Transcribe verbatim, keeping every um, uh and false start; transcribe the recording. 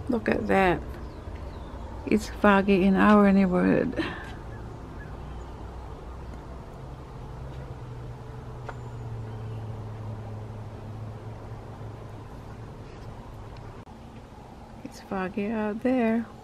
Look at that. It's foggy in our neighborhood. It's foggy out there.